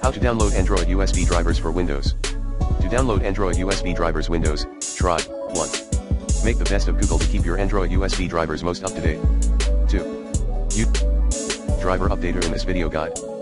How to download Android USB drivers for Windows. To download Android USB drivers Windows, try 1. Make the best of Google to keep your Android USB drivers most up to date. 2. Use driver updater in this video guide.